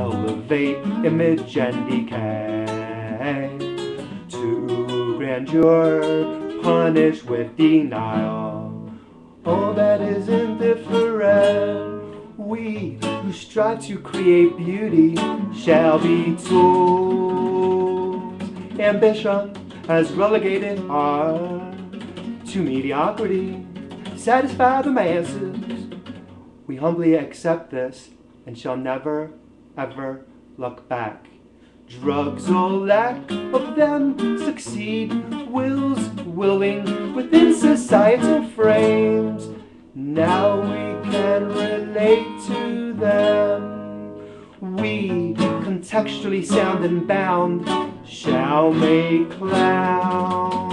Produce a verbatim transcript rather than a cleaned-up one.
elevate image and decay. To grandeur, punish with denial. All that is indifferent. We who strive to create beauty shall be tools. Ambition has relegated art to mediocrity. Satisfy the masses. We humbly accept this and shall never, ever look back. Drugs or lack of them succeed. Wills willing within societal frames. Now we can relate to them. We, contextually sound and bound, shall make clowns.